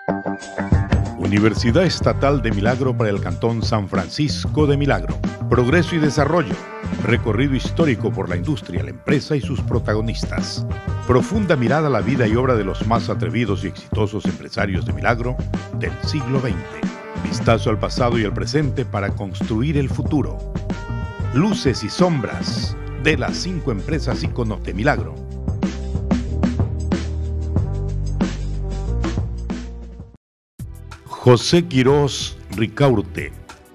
Universidad Estatal de Milagro para el Cantón San Francisco de Milagro. Progreso y desarrollo. Recorrido histórico por la industria, la empresa y sus protagonistas. Profunda mirada a la vida y obra de los más atrevidos y exitosos empresarios de Milagro del siglo XX. Vistazo al pasado y al presente para construir el futuro. Luces y sombras de las 5 empresas íconos de Milagro. José Quirós Ricaurte.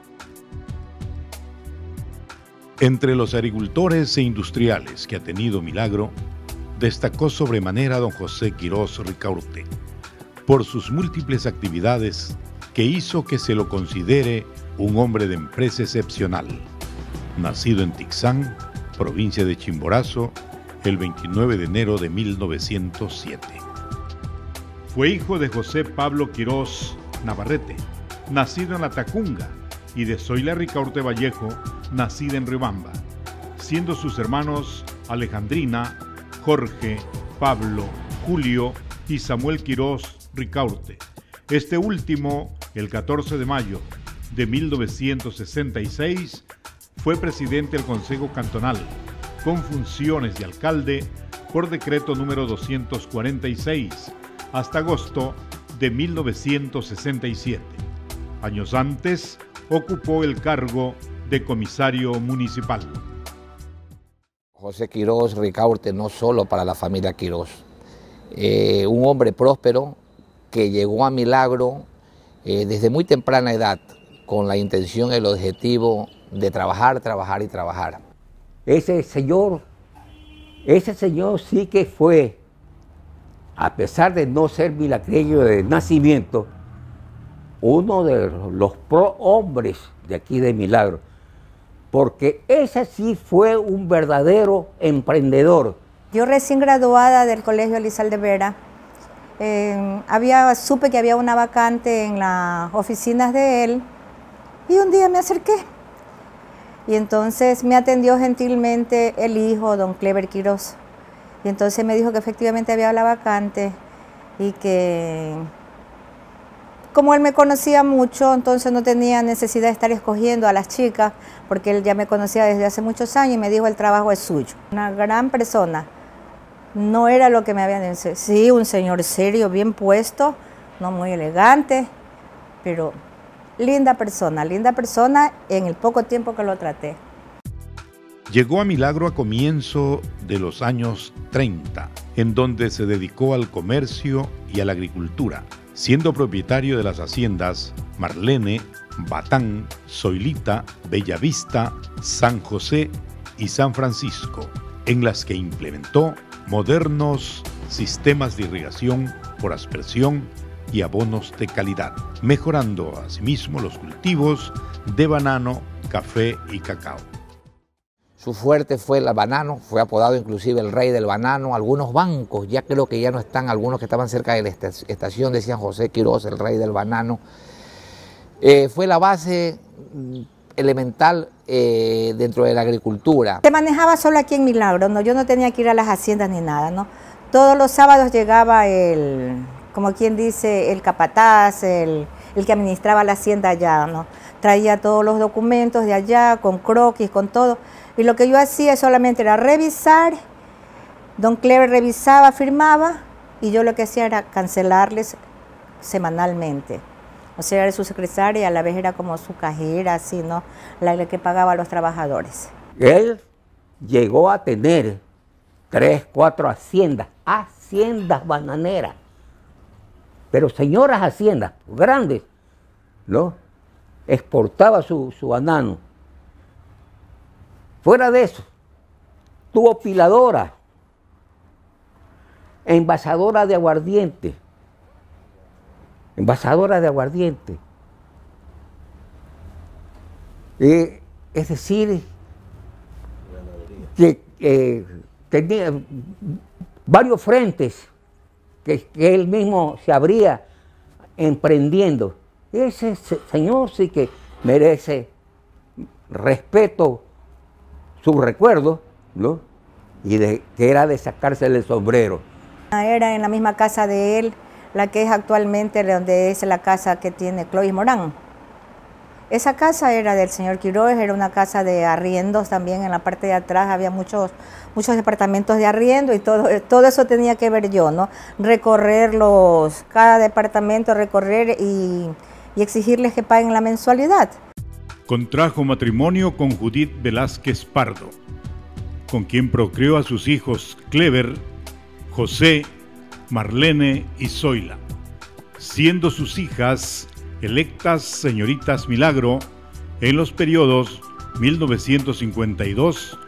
Entre los agricultores e industriales que ha tenido Milagro, destacó sobremanera don José Quirós Ricaurte por sus múltiples actividades que hizo que se lo considere un hombre de empresa excepcional. Nacido en Tixán, provincia de Chimborazo, el 29 de enero de 1907. Fue hijo de José Pablo Quirós Navarrete, nacido en La Tacunga, y de Zoila Ricaurte Vallejo, nacida en Riobamba, siendo sus hermanos Alejandrina, Jorge, Pablo, Julio y Samuel Quirós Ricaurte. Este último, el 14 de mayo de 1966, fue presidente del Consejo Cantonal, con funciones de alcalde por decreto número 246, hasta agosto de 1967. Años antes, ocupó el cargo de comisario municipal. José Quirós Ricaurte no solo para la familia Quirós, un hombre próspero que llegó a Milagro desde muy temprana edad con la intención y el objetivo de trabajar, trabajar y trabajar. Ese señor sí que fue, a pesar de no ser milagreño de nacimiento, uno de los hombres de aquí de Milagro, porque ese sí fue un verdadero emprendedor. Yo recién graduada del Colegio Elizalde Vera, supe que había una vacante en las oficinas de él y un día me acerqué. Y entonces me atendió gentilmente el hijo, don Clever Quirós. Y entonces me dijo que efectivamente había la vacante y que como él me conocía mucho, entonces no tenía necesidad de estar escogiendo a las chicas, porque él ya me conocía desde hace muchos años y me dijo el trabajo es suyo. Una gran persona, no era lo que me habían dicho. Sí, un señor serio, bien puesto, no muy elegante, pero linda persona en el poco tiempo que lo traté. Llegó a Milagro a comienzo de los años 30, en donde se dedicó al comercio y a la agricultura, siendo propietario de las haciendas Marlene, Batán, Zoilita, Bellavista, San José y San Francisco, en las que implementó modernos sistemas de irrigación por aspersión y abonos de calidad, mejorando asimismo los cultivos de banano, café y cacao. Su fuerte fue el banano, fue apodado inclusive el rey del banano. Algunos bancos, ya creo que ya no están, algunos que estaban cerca de la estación decían José Quirós, el rey del banano. Fue la base elemental dentro de la agricultura. Se manejaba solo aquí en Milagro, ¿no? Yo no tenía que ir a las haciendas ni nada, ¿no? Todos los sábados llegaba como quien dice, el capataz, el que administraba la hacienda allá, ¿no? Traía todos los documentos de allá, con croquis, con todo. Y lo que yo hacía solamente era revisar, don Clever revisaba, firmaba, y yo lo que hacía era cancelarles semanalmente. O sea, era su secretaria y a la vez era como su cajera, así, ¿no? La que pagaba a los trabajadores. Él llegó a tener 3, 4 haciendas bananeras, pero señoras haciendas grandes, ¿no? Exportaba su banano. Fuera de eso, tuvo piladora, envasadora de aguardiente. Es decir, que tenía varios frentes que él mismo se abría emprendiendo. Ese señor sí que merece respeto, su recuerdo, ¿no? Y que era de sacársele el sombrero. Era en la misma casa de él, la que es actualmente donde es la casa que tiene Clovis Morán. Esa casa era del señor Quiroz, era una casa de arriendos también. En la parte de atrás había muchos departamentos de arriendo y todo eso tenía que ver yo, ¿no? Cada departamento recorrer y exigirles que paguen la mensualidad. Contrajo matrimonio con Judith Velázquez Pardo, con quien procreó a sus hijos Clever, José, Marlene y Zoila, siendo sus hijas electas señoritas Milagro en los periodos 1952,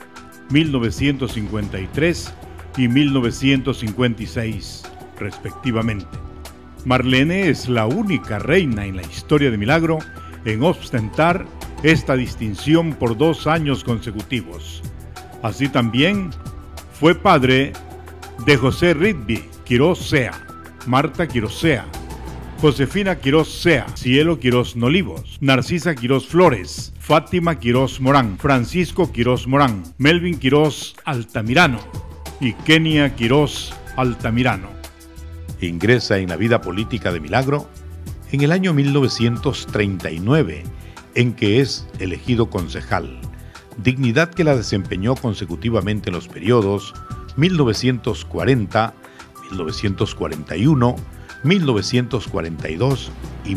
1953 y 1956, respectivamente. Marlene es la única reina en la historia de Milagro en ostentar esta distinción por 2 años consecutivos. Así también fue padre de José Ritby Quiroz Sea, Marta Quiroz Sea, Josefina Quiroz Sea, Cielo Quiroz Nolivos, Narcisa Quiroz Flores, Fátima Quiroz Morán, Francisco Quiroz Morán, Melvin Quiroz Altamirano y Kenia Quiroz Altamirano. Ingresa en la vida política de Milagro en el año 1939, en que es elegido concejal, dignidad que la desempeñó consecutivamente en los periodos 1940, 1941, 1942 y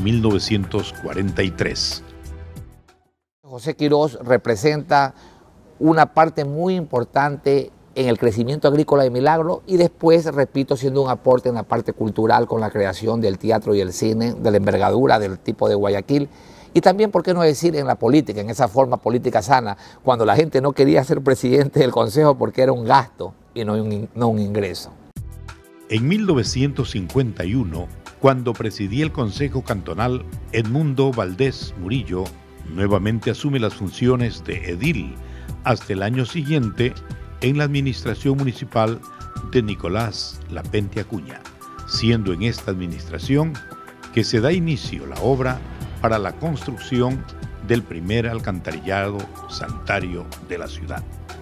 1943. José Quiroz representa una parte muy importante en el crecimiento agrícola de Milagro y después, repito, siendo un aporte en la parte cultural con la creación del teatro y el cine, de la envergadura del tipo de Guayaquil. Y también, ¿por qué no decir en la política, en esa forma política sana, cuando la gente no quería ser presidente del Consejo porque era un gasto y no un ingreso? En 1951, cuando presidía el Consejo Cantonal, Edmundo Valdés Murillo nuevamente asume las funciones de edil hasta el año siguiente en la administración municipal de Nicolás Lapente Acuña, siendo en esta administración que se da inicio la obra para la construcción del primer alcantarillado sanitario de la ciudad.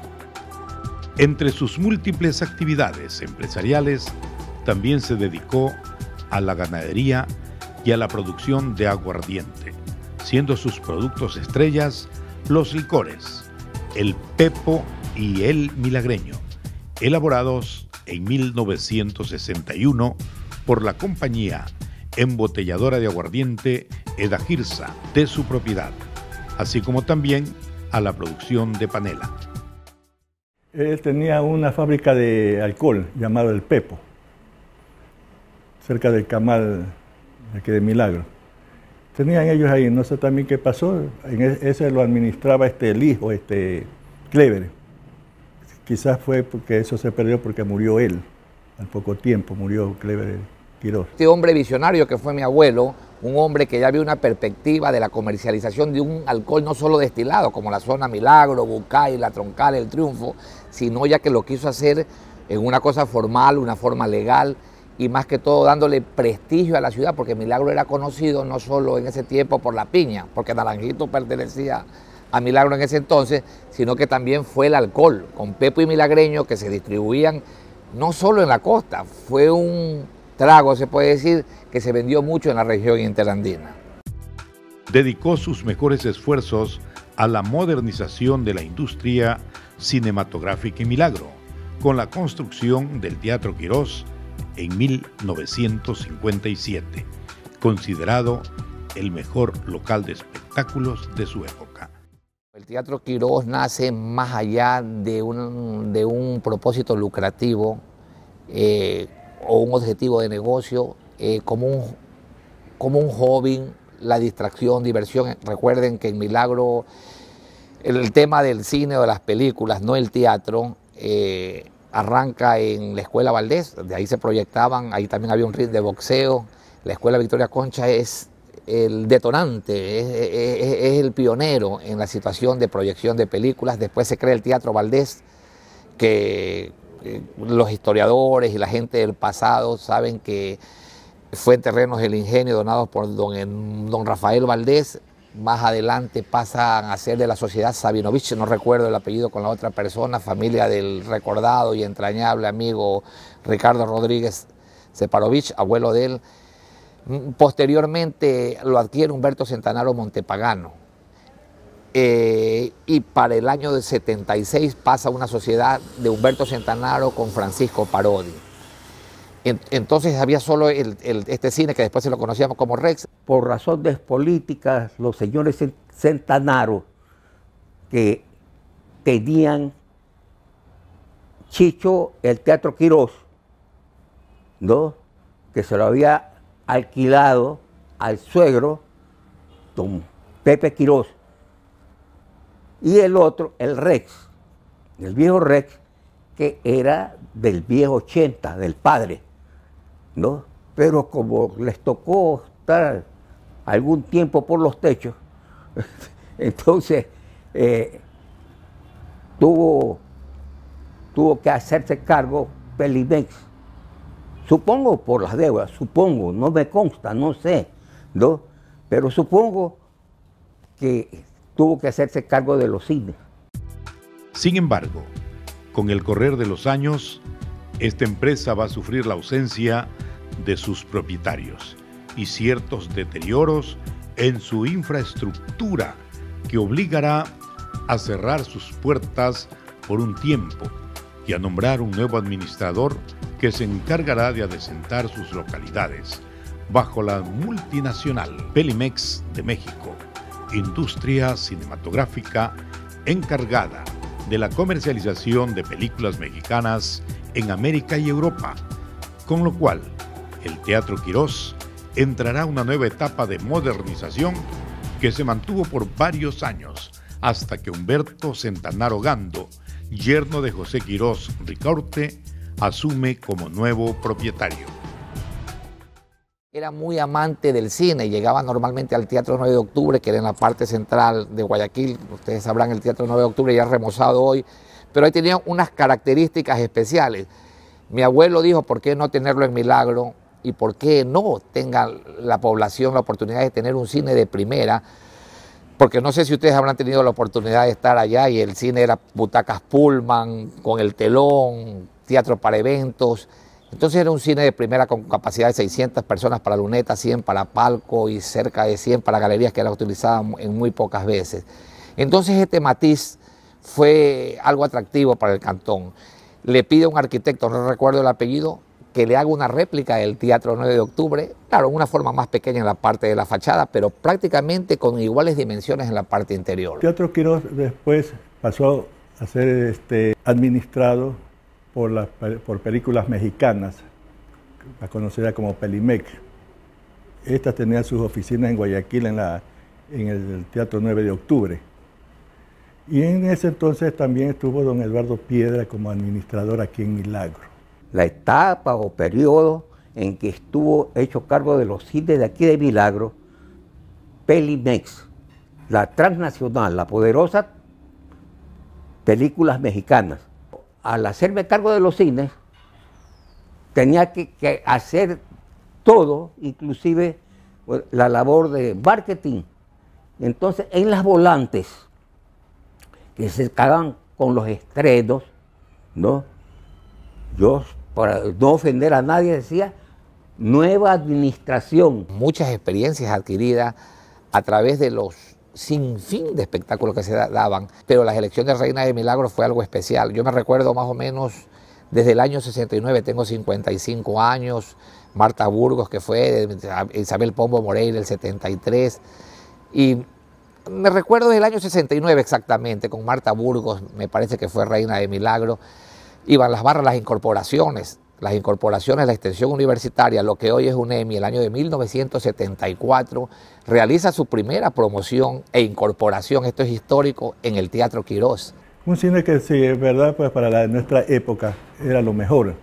Entre sus múltiples actividades empresariales, también se dedicó a la ganadería y a la producción de aguardiente, siendo sus productos estrellas los licores, el Pepo y el Milagreño, elaborados en 1961 por la compañía embotelladora de aguardiente Edagirsa, de su propiedad, así como también a la producción de panela. Él tenía una fábrica de alcohol llamada El Pepo, cerca del Camal aquí de Milagro. Tenían ellos ahí, no sé también qué pasó, ese lo administraba el hijo, Clever. Quizás fue porque eso se perdió porque murió él, al poco tiempo murió Clever Quiroz. Este hombre visionario que fue mi abuelo, un hombre que ya vio una perspectiva de la comercialización de un alcohol no solo destilado, como la zona Milagro, Bucay, La Troncal, El Triunfo, sino ya que lo quiso hacer en una cosa formal, una forma legal, y más que todo dándole prestigio a la ciudad, porque Milagro era conocido no solo en ese tiempo por la piña, porque Naranjito pertenecía a Milagro en ese entonces, sino que también fue el alcohol, con Pepo y Milagreño, que se distribuían no solo en la costa, fue un trago, se puede decir, que se vendió mucho en la región interandina. Dedicó sus mejores esfuerzos a la modernización de la industria cinematográfica en Milagro, con la construcción del Teatro Quiroz en 1957, considerado el mejor local de espectáculos de su época. El Teatro Quiroz nace más allá de un propósito lucrativo o un objetivo de negocio, como un hobby, la distracción, diversión. Recuerden que en Milagro el tema del cine o de las películas, no el teatro, arranca en la Escuela Valdés, de ahí se proyectaban, ahí también había un ring de boxeo. La Escuela Victoria Concha es el detonante, es el pionero en la situación de proyección de películas. Después se crea el Teatro Valdés, que los historiadores y la gente del pasado saben que fue en terrenos del Ingenio donados por don Rafael Valdés. Más adelante pasan a ser de la Sociedad Sabinovich, no recuerdo el apellido con la otra persona, familia del recordado y entrañable amigo Ricardo Rodríguez Separovich, abuelo de él. Posteriormente lo adquiere Humberto Centanaro Montepagano. Y para el año de 76 pasa una sociedad de Humberto Centanaro con Francisco Parodi. Entonces había solo este cine que después se lo conocíamos como Rex. Por razones políticas, los señores Centanaro, que tenían Chicho, el Teatro Quirós, ¿no?, que se lo había alquilado al suegro, don Pepe Quirós, y el otro, el Rex, el viejo Rex, que era del viejo 80, del padre, ¿no? Pero como les tocó estar algún tiempo por los techos, entonces tuvo que hacerse cargo Pelimex. Supongo por las deudas, supongo, no me consta, no sé, ¿no? Pero supongo que tuvo que hacerse cargo de los cines. Sin embargo, con el correr de los años, esta empresa va a sufrir la ausencia de sus propietarios y ciertos deterioros en su infraestructura que obligará a cerrar sus puertas por un tiempo y a nombrar un nuevo administrador que se encargará de adecentar sus localidades bajo la multinacional Pelimex de México, industria cinematográfica encargada de la comercialización de películas mexicanas en América y Europa, con lo cual el Teatro Quirós entrará a una nueva etapa de modernización que se mantuvo por varios años hasta que Humberto Centanaro Gando, yerno de José Quirós Ricaurte, asume como nuevo propietario. Era muy amante del cine, llegaba normalmente al Teatro 9 de Octubre, que era en la parte central de Guayaquil. Ustedes sabrán, el Teatro 9 de Octubre ya remozado hoy, pero ahí tenía unas características especiales. Mi abuelo dijo, ¿por qué no tenerlo en Milagro? Y por qué no tenga la población la oportunidad de tener un cine de primera, porque no sé si ustedes habrán tenido la oportunidad de estar allá y el cine era butacas Pullman, con el telón, teatro para eventos. Entonces era un cine de primera con capacidad de 600 personas para luneta, 100 para palco y cerca de 100 para galerías, que era utilizada en muy pocas veces. Entonces este matiz fue algo atractivo para el cantón. Le pide a un arquitecto, no recuerdo el apellido, que le haga una réplica del Teatro 9 de Octubre, claro, en una forma más pequeña en la parte de la fachada, pero prácticamente con iguales dimensiones en la parte interior. Teatro Quirós después pasó a ser administrado por películas mexicanas, la conocida como Pelimex. Esta tenía sus oficinas en Guayaquil, en el Teatro 9 de Octubre. Y en ese entonces también estuvo don Eduardo Piedra como administrador aquí en Milagro. La etapa o periodo en que estuvo hecho cargo de los cines de aquí de Milagro, Pelimex, la transnacional, la poderosa películas mexicanas. Al hacerme cargo de los cines, tenía que hacer todo, inclusive la labor de marketing. Entonces, en las volantes que se cagan con los estrenos, ¿no? Yo, para no ofender a nadie, decía nueva administración. Muchas experiencias adquiridas a través de los sinfín de espectáculos que se daban, pero las elecciones de Reina de Milagro fue algo especial. Yo me recuerdo más o menos desde el año 69, tengo 55 años, Marta Burgos, que fue, Isabel Pombo Moreira, el 73, y me recuerdo del año 69 exactamente, con Marta Burgos, me parece que fue Reina de Milagro. Iban las barras, las incorporaciones, la extensión universitaria, lo que hoy es UNEMI, el año de 1974, realiza su primera promoción e incorporación, esto es histórico, en el Teatro Quirós. Un cine que, sí, es verdad, pues para nuestra época era lo mejor.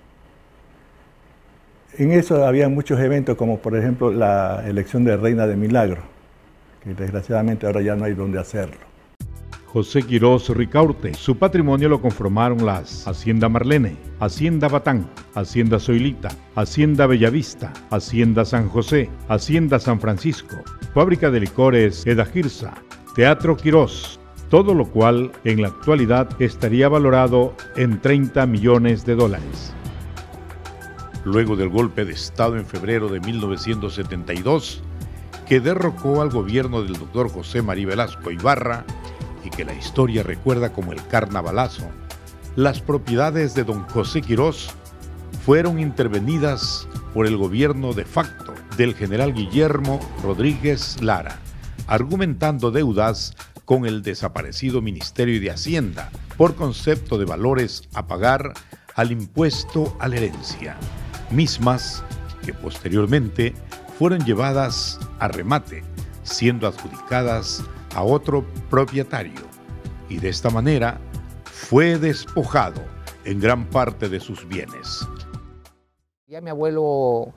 En eso había muchos eventos, como por ejemplo la elección de Reina de Milagro, que desgraciadamente ahora ya no hay donde hacerlo. José Quirós Ricaurte. Su patrimonio lo conformaron las Hacienda Marlene, Hacienda Batán, Hacienda Zoilita, Hacienda Bellavista, Hacienda San José, Hacienda San Francisco, Fábrica de Licores Edagirsa, Teatro Quirós, todo lo cual en la actualidad estaría valorado en $30 millones. luego del golpe de Estado en febrero de 1972, que derrocó al gobierno del doctor José María Velasco Ibarra y que la historia recuerda como el Carnavalazo, las propiedades de don José Quirós fueron intervenidas por el gobierno de facto del general Guillermo Rodríguez Lara, argumentando deudas con el desaparecido Ministerio de Hacienda por concepto de valores a pagar al impuesto a la herencia, mismas que posteriormente fueron llevadas a remate, siendo adjudicadas a otro propietario, y de esta manera fue despojado en gran parte de sus bienes. Ya mi abuelo,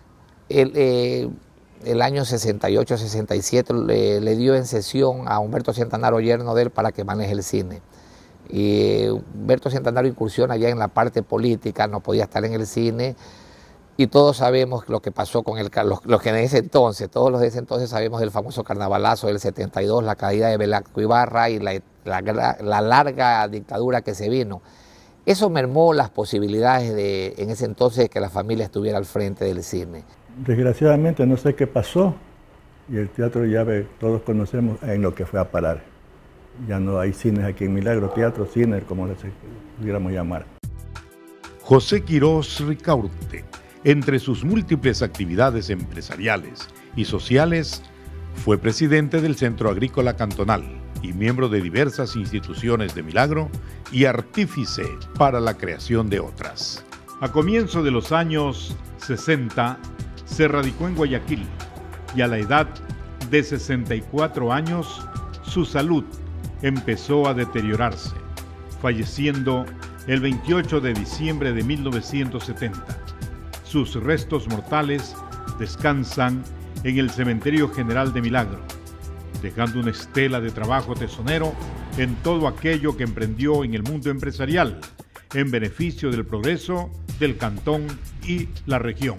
el año 68-67, le dio en cesión a Humberto Centanaro, yerno de él, para que maneje el cine. Y Humberto Centanaro incursiona ya en la parte política, no podía estar en el cine, y todos sabemos lo que pasó con los que en ese entonces, todos los de ese entonces sabemos del famoso carnavalazo del 72, la caída de Velasco Ibarra y la larga dictadura que se vino. Eso mermó las posibilidades de, en ese entonces, que la familia estuviera al frente del cine. Desgraciadamente no sé qué pasó y el teatro ya todos conocemos en lo que fue a parar. Ya no hay cines aquí en Milagro, teatro, cine, como les pudiéramos llamar. José Quirós Ricaurte, entre sus múltiples actividades empresariales y sociales, fue presidente del Centro Agrícola Cantonal y miembro de diversas instituciones de Milagro y artífice para la creación de otras. A comienzos de los años 60, se radicó en Guayaquil y a la edad de 64 años, su salud empezó a deteriorarse, falleciendo el 28 de diciembre de 1970. Sus restos mortales descansan en el Cementerio General de Milagro, dejando una estela de trabajo tesonero en todo aquello que emprendió en el mundo empresarial, en beneficio del progreso del cantón y la región.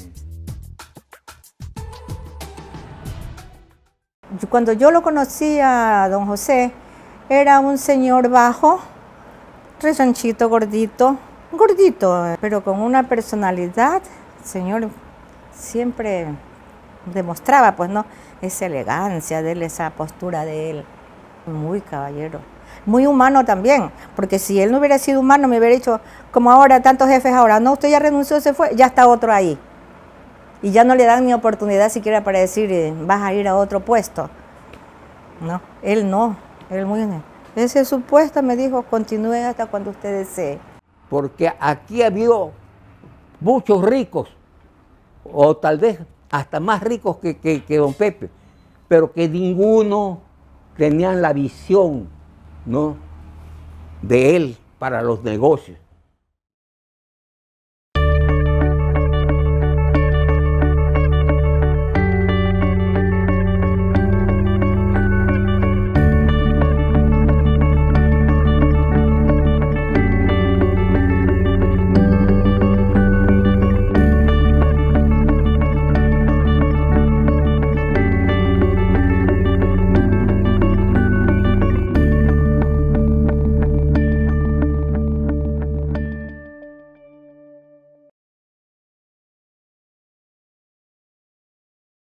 Cuando yo lo conocí a don José, era un señor bajo, rechanchito, gordito, pero con una personalidad. El señor siempre demostraba, pues, ¿no?, esa elegancia de él, esa postura de él. Muy caballero, muy humano también, porque si él no hubiera sido humano, me hubiera dicho, como ahora, tantos jefes ahora, no, usted ya renunció, se fue, ya está otro ahí. Y ya no le dan ni oportunidad siquiera para decir, vas a ir a otro puesto. No, él muy... Ese es su puesto, me dijo, continúe hasta cuando usted desee. Porque aquí ha habido muchos ricos, o tal vez hasta más ricos que don Pepe, pero que ninguno tenían la visión, ¿no?, de él para los negocios.